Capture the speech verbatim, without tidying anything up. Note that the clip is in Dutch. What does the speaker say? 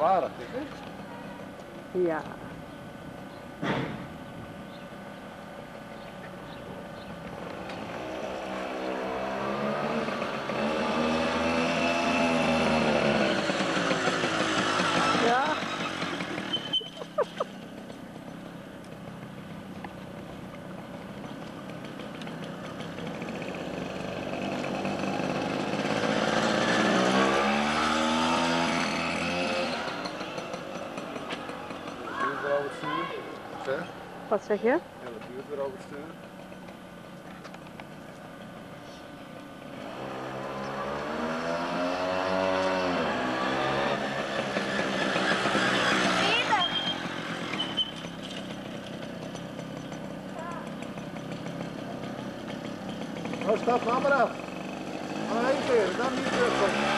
wel aardig, dit is. Ja. Ja. Weer oversturen. Zeg? Wat zeg je? Ja, dat duurt weer oversturen. Oh, stap maar maar af. Maar één keer, dan niet terug.